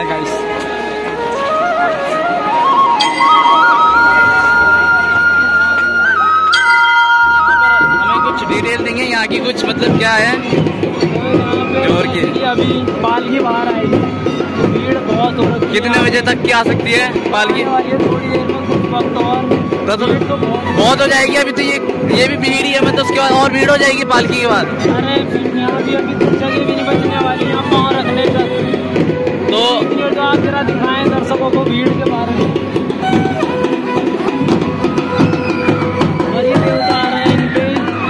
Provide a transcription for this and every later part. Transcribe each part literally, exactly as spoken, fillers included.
है गाइस। हमें कुछ डिटेल देंगे यहाँ की, कुछ मतलब क्या है जोर की? अभी पालकी बाहर आएगी, भीड़ बहुत हो रही है। कितने बजे तक की आ सकती है पालकी? थोड़ी देर में, कुछ वक्त और तो, तो, तो बहुत हो जाएगी अभी तो। ये ये भी भीड़ ही है, मतलब उसके बाद और भीड़ हो जाएगी पालकी के बाद। अरे यहाँ भी अभी जगह भी नहीं बचने वाली यहाँ पाँव रखने का। तो जो आप जरा दिखाएं दर्शकों को भीड़ के बारे में। और ये देवता आ रहे हैं इनके,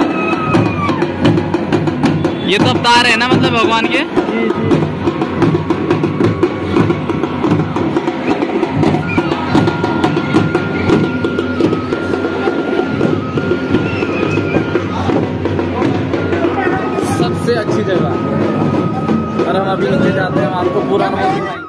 ये तो अवतार है ना मतलब भगवान के? जी जी। सबसे अच्छी जगह, और हम अभी नीचे जाते हैं, हम आपको पूरा अनुभव दिखाएंगे।